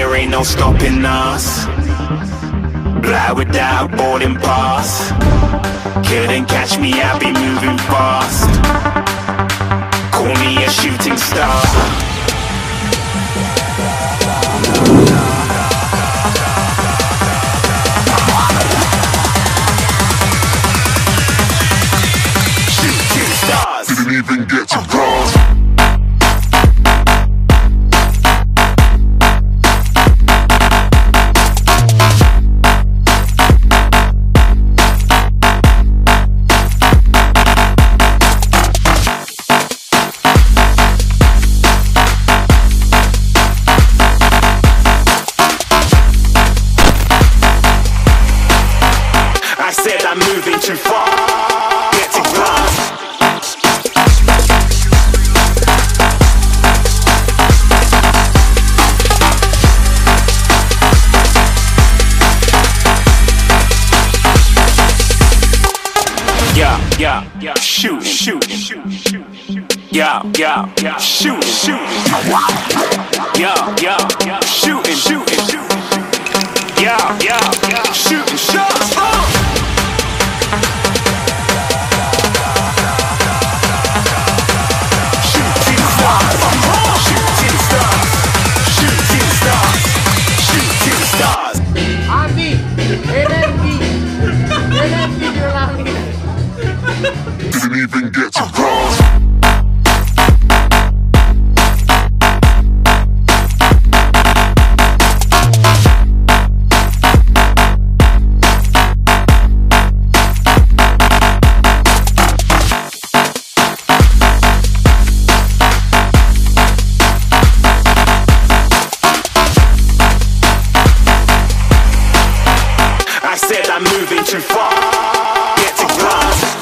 there ain't no stopping us. Fly without boarding pass. Couldn't catch me, I'll be moving fast. Call me a shooting star. Shooting stars. Didn't even get to cross. I said I'm moving too far. Get to glass. Yeah, shoot, yeah, shoot, yeah, shooting, yeah, shooting shots. Andi, energi bilangin. Didn't even get to cross. I said I'm moving too far. Get to glass.